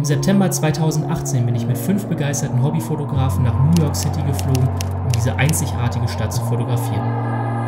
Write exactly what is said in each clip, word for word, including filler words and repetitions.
Im September zweitausendachtzehn bin ich mit fünf begeisterten Hobbyfotografen nach New York City geflogen, um diese einzigartige Stadt zu fotografieren.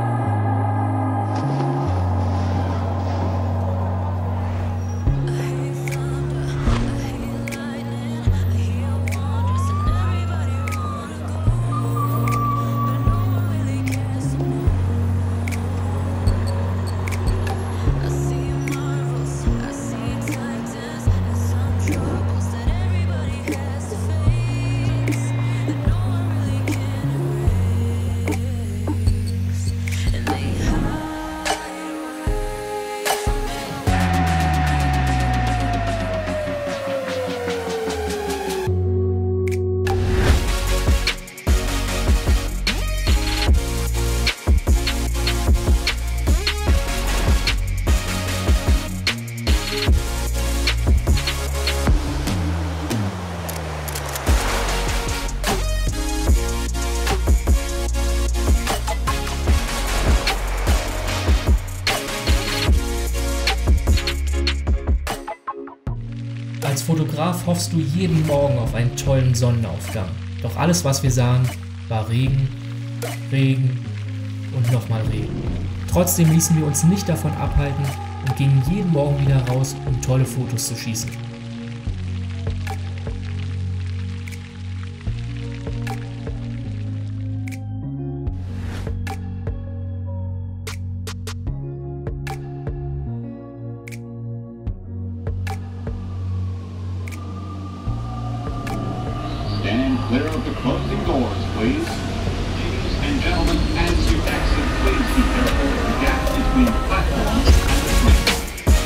Als Fotograf hoffst du jeden Morgen auf einen tollen Sonnenaufgang. Doch alles, was wir sahen, war Regen, Regen und nochmal Regen. Trotzdem ließen wir uns nicht davon abhalten und gingen jeden Morgen wieder raus, um tolle Fotos zu schießen. Stand clear of the closing doors, please. Ladies and gentlemen, as you exit, please be careful of the gap between platforms and the train.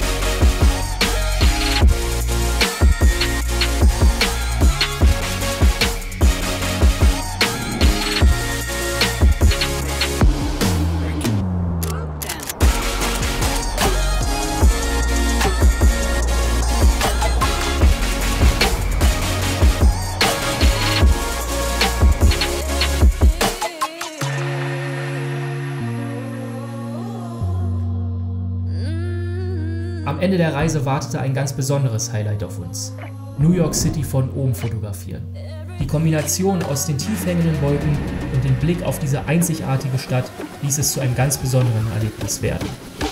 Am Ende der Reise wartete ein ganz besonderes Highlight auf uns. New York City von oben fotografieren. Die Kombination aus den tief hängenden Wolken und dem Blick auf diese einzigartige Stadt ließ es zu einem ganz besonderen Erlebnis werden.